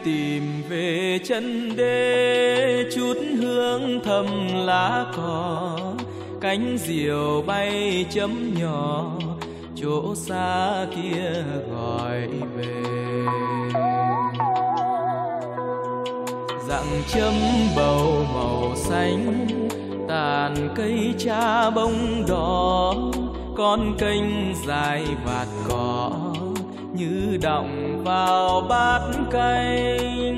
tìm về chân đê, chút hương thơm lá cỏ, cánh diều bay chấm nhỏ, chỗ xa kia gọi về. Dặng chấm bầu màu xanh, tàn cây cha bông đỏ, con kênh dài vạt cỏ như đọng vào bát canh,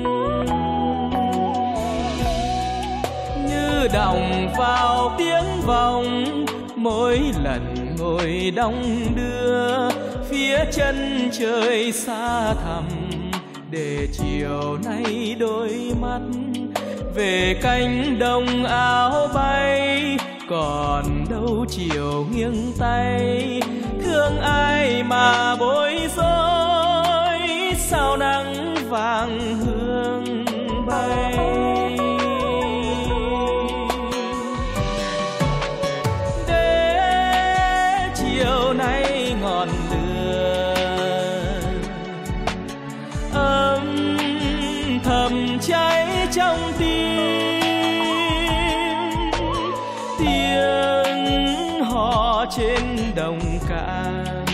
như đọng vào tiếng vọng mỗi lần ngồi đong đưa phía chân trời xa thẳm, để chiều nay đôi mắt về cánh đồng áo bay, còn đâu chiều nghiêng tay thương ai mà bối rối, sao nắng vàng hương bay. Để chiều nay ngọn lửa âm thầm cháy trong tim, tiếng hò trên đồng cạn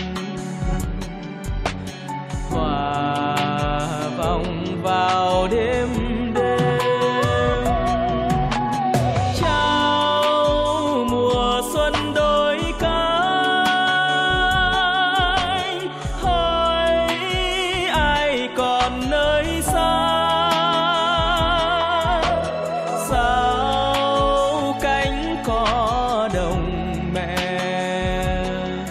hòa vòng vào đêm đêm. Chào mùa xuân đôi cánh, hỏi ai còn nơi xa, sao cánh cỏ đồng mẹ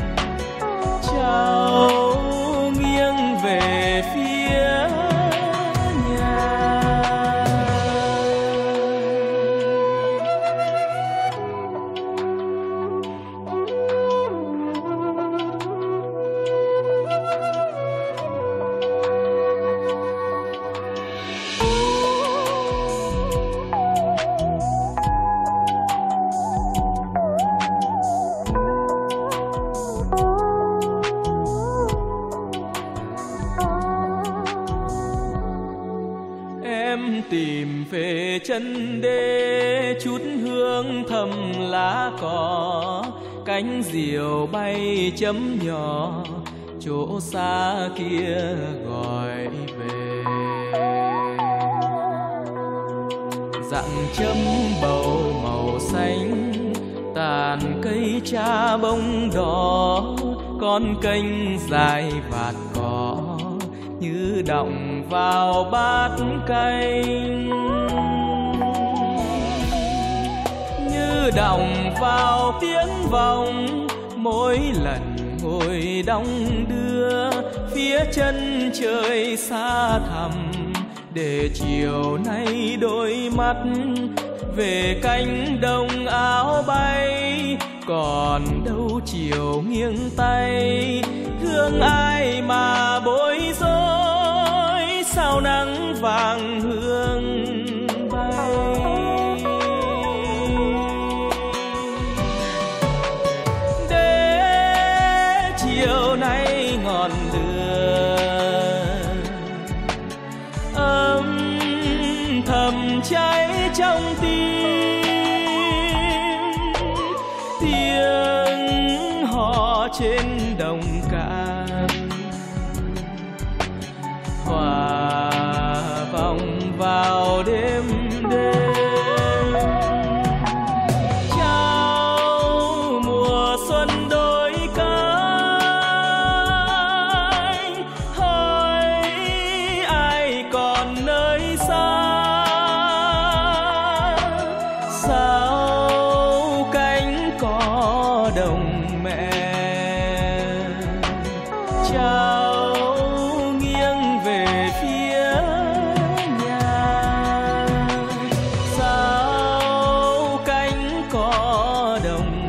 trao nghiêng về phía nhà. Em tìm về chân đê, chút hương thơm lá cỏ, cánh diều bay chấm nhỏ, chỗ xa kia gọi về. Dặng chấm bầu màu xanh, tàn cây cha bông đỏ, con kênh dài vạt cỏ như đọng vào bát canh, như đọng vào tiếng vọng mỗi lần ngồi đong đưa phía chân trời xa thẳm, để chiều nay đôi mắt về cánh đồng áo bay, còn đâu chiều nghiêng tay thương ai mà bối rối, sao nắng vàng hương bay. Để chiều nay ngọn lửa âm thầm cháy trong tim, tiếng hò trên đồng cạn hòa vòng vào đêm đêm. Chào mùa xuân đôi cánh, hỏi ai còn nơi xa, sao cánh cỏ đồng mẹ trao nghiêng về phía nhà, sao cánh cỏ đồng